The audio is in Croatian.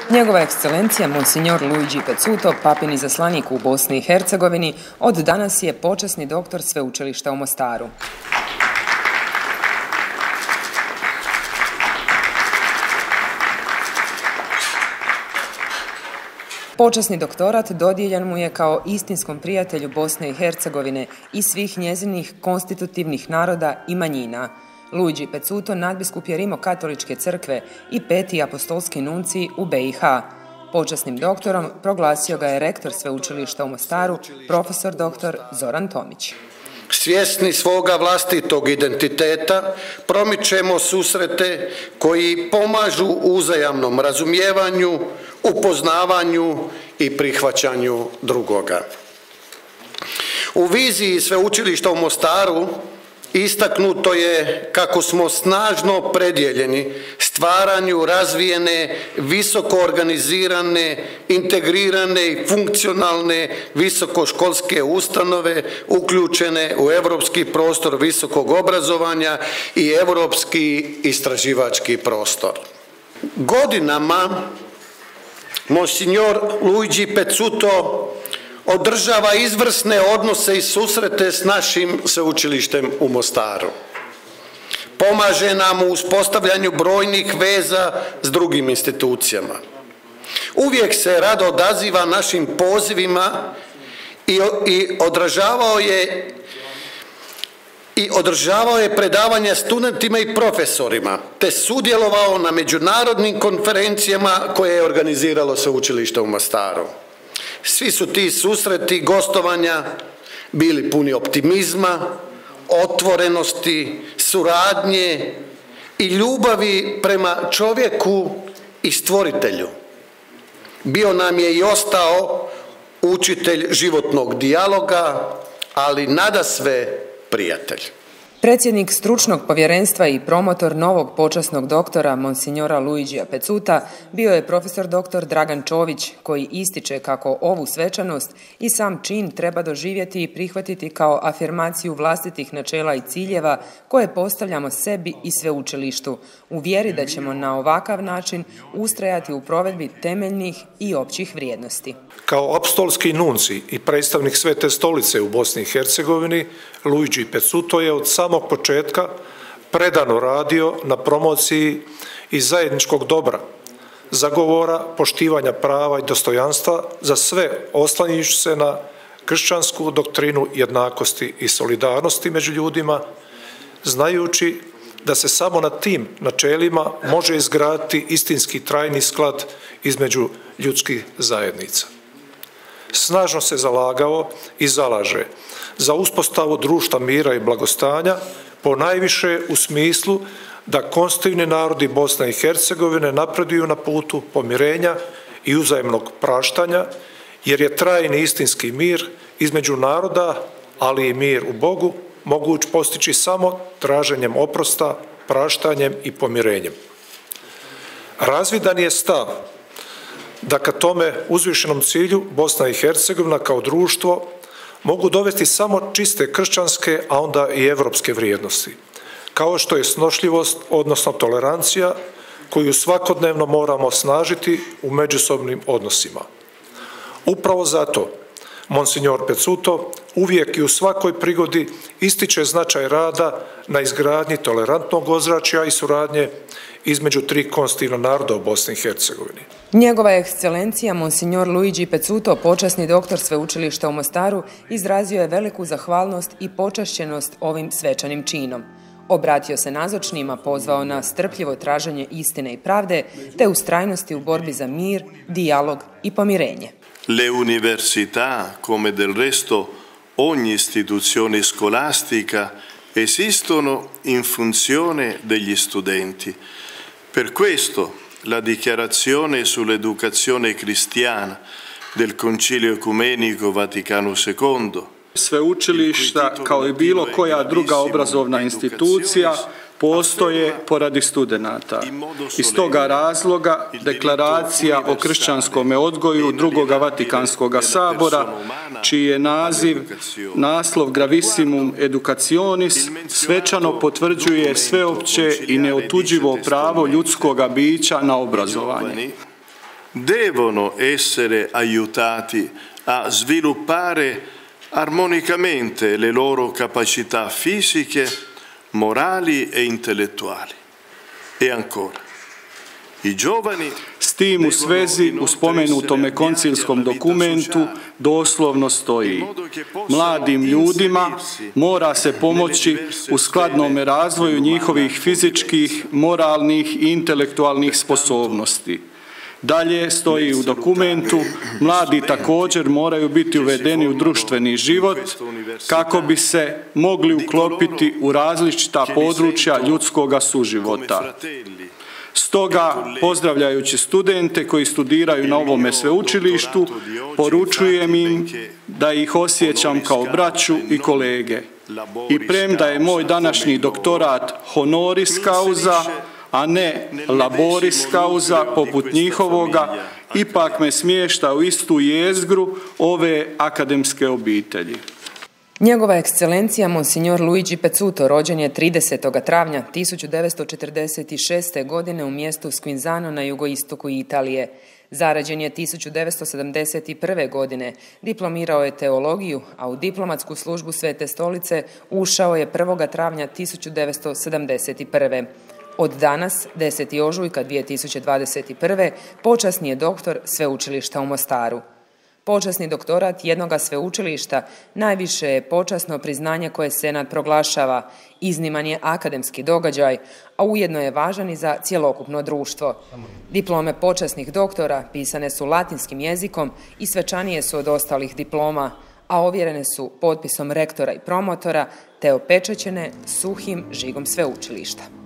Njegova ekscelencija Monsignor Luigi Pezzuto, papin izaslanik u Bosni i Hercegovini, od danas je počasni doktor Sveučilišta u Mostaru. Počasni doktorat dodijeljen mu je kao istinskom prijatelju Bosne i Hercegovine i svih njezinih konstitutivnih naroda i manjina. Luigi Pezzuto nadbiskup je Rimokatoličke crkve i peti apostolski nuncij u BiH. Počasnim doktorom proglasio ga je rektor Sveučilišta u Mostaru, profesor dr. Zoran Tomić. Svjesni svoga vlastitog identiteta, promičemo susrete koji pomažu uzajamnom razumijevanju, upoznavanju i prihvaćanju drugoga. U viziji Sveučilišta u Mostaru istaknuto je kako smo snažno predjeljeni stvaranju razvijene, visoko organizirane, integrirane i funkcionalne visokoškolske ustanove uključene u europski prostor visokog obrazovanja i europski istraživački prostor. Godinama Monsignor Luigi Pezzuto održava izvrsne odnose i susrete s našim sveučilištem u Mostaru. Pomaže nam u uspostavljanju brojnih veza s drugim institucijama. Uvijek se rado odaziva našim pozivima i održavao je predavanja studentima i profesorima, te sudjelovao na međunarodnim konferencijama koje je organiziralo Sveučilište u Mostaru. Svi su ti susreti, gostovanja bili puni optimizma, otvorenosti, suradnje i ljubavi prema čovjeku i stvoritelju. Bio nam je i ostao učitelj životnog dijaloga, ali nadasve prijatelj. Predsjednik stručnog povjerenstva i promotor novog počasnog doktora Monsignora Luigija Pezzuta bio je profesor dr. Dragan Čović, koji ističe kako ovu svečanost i sam čin treba doživjeti i prihvatiti kao afirmaciju vlastitih načela i ciljeva koje postavljamo sebi i sveučilištu, u vjeri da ćemo na ovakav način ustrajati u provedbi temeljnih i općih vrijednosti. Kao apostolski nuncij i predstavnik Svete stolice u Bosni i Hercegovini, Luigi Pezzuto je od samog početka predano radio na promociji i zajedničkog dobra, zagovora, poštivanja prava i dostojanstva za sve, oslanjajući se na kršćansku doktrinu jednakosti i solidarnosti među ljudima, znajući da se samo na tim načelima može izgraditi istinski trajni sklad između ljudskih zajednica. Snažno se zalagao i zalaže za uspostavu društva mira i blagostanja, ponajviše u smislu da konstitutivni narodi Bosne i Hercegovine napreduju na putu pomirenja i uzajamnog praštanja, jer je trajni istinski mir između naroda, ali i mir u Bogu, moguć postići samo traženjem oprosta, praštanjem i pomirenjem. Razvidan je stav da ka tome uzvišenom cilju Bosna i Hercegovina kao društvo mogu dovesti samo čiste kršćanske, a onda i evropske vrijednosti, kao što je snošljivost, odnosno tolerancija, koju svakodnevno moramo snažiti u međusobnim odnosima. Upravo zato Monsignor Pezzuto uvijek i u svakoj prigodi ističe značaj rada na izgradnji tolerantnog ozračja i suradnje između tri konstitutivna naroda u Bosni i Hercegovini. Njegova ekscelencija Monsignor Luigi Pezzuto, počasni doktor Sveučilišta u Mostaru, izrazio je veliku zahvalnost i počašćenost ovim svečanim činom. Obratio se nazočnima, pozvao na strpljivo traženje istine i pravde, te ustrajnosti u borbi za mir, dijalog i pomirenje. Le università, come del resto ogni istituzione scolastica, esistono in funzione degli studenti. Per questo la dichiarazione sull'educazione cristiana del Concilio Ecumenico Vaticano II. Sveučilišta, kao i bilo koja druga obrazovna institucija, postoje poradi studenata. Iz toga razloga deklaracija o kršćanskom odgoju Drugoga Vatikanskog sabora, čiji je naslov Gravissimum Educationis, svečano potvrđuje sveopće i neotuđivo pravo ljudskoga bića na obrazovanje. devono essere aiutati a sviluppare armonicamente le loro capacità fisiche, morali e intellettuali. E ancora, i giovani. S tim u svezi u spomenutome koncilskom dokumentu doslovno stoji: mladim ljudima mora se pomoći u skladnom razvoju njihovih fizičkih, moralnih i intelektualnih sposobnosti. Dalje stoji u dokumentu, mladi također moraju biti uvedeni u društveni život kako bi se mogli uklopiti u različita područja ljudskoga suživota. Stoga, pozdravljajući studente koji studiraju na ovome sveučilištu, poručujem im da ih osjećam kao braću i kolege. I premda je moj današnji doktorat honoris causa, a ne laboris causa poput njihovoga, ipak me smješta u istu jezgru ove akademske obitelji. Njegova ekscelencija Monsignor Luigi Pezzuto rođen je 30. travnja 1946. godine u mjestu Squinzano na jugoistoku Italije. Zarađen je 1971. godine, diplomirao je teologiju, a u diplomatsku službu Svete stolice ušao je 1. travnja 1971. Od danas, 10. ožujka 2021. počasni je doktor Sveučilišta u Mostaru. Počasni doktorat jednoga sveučilišta najviše je počasno priznanje koje Senat proglašava, izniman je akademski događaj, a ujedno je važan i za cjelokupno društvo. Diplome počasnih doktora pisane su latinskim jezikom i svečanije su od ostalih diploma, a ovjerene su potpisom rektora i promotora te opečaćene suhim žigom sveučilišta.